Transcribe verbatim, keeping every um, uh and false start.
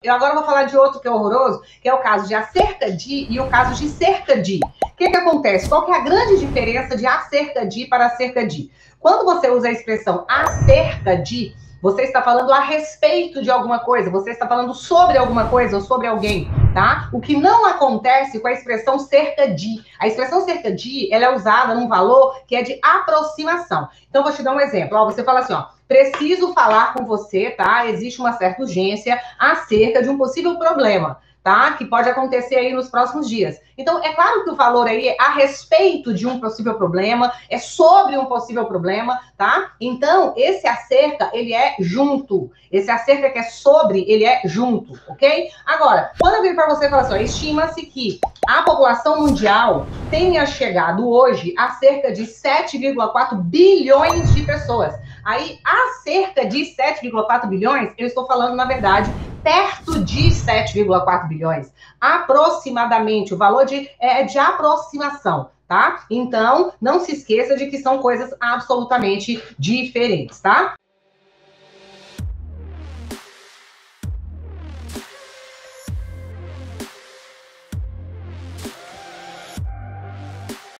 Eu agora vou falar de outro que é horroroso, que é o caso de acerca de e o caso de cerca de. O que que acontece? Qual que é a grande diferença de acerca de para acerca de? Quando você usa a expressão acerca de, você está falando a respeito de alguma coisa, você está falando sobre alguma coisa ou sobre alguém, tá? O que não acontece com a expressão cerca de. A expressão cerca de, ela é usada num valor que é de aproximação. Então, vou te dar um exemplo. Ó, você fala assim, ó, preciso falar com você, tá? Existe uma certa urgência acerca de um possível problema, tá? Que pode acontecer aí nos próximos dias. Então, é claro que o valor aí é a respeito de um possível problema, é sobre um possível problema, tá? Então, esse acerca, ele é junto. Esse acerca que é sobre, ele é junto, ok? Agora, quando eu vir para você e falar assim, ó, estima-se que a população mundial tenha chegado hoje a cerca de sete vírgula quatro bilhões de pessoas. Aí, a cerca de sete vírgula quatro bilhões, eu estou falando, na verdade, perto de sete vírgula quatro bilhões. Aproximadamente, o valor de, é de aproximação, tá? Então, não se esqueça de que são coisas absolutamente diferentes, tá?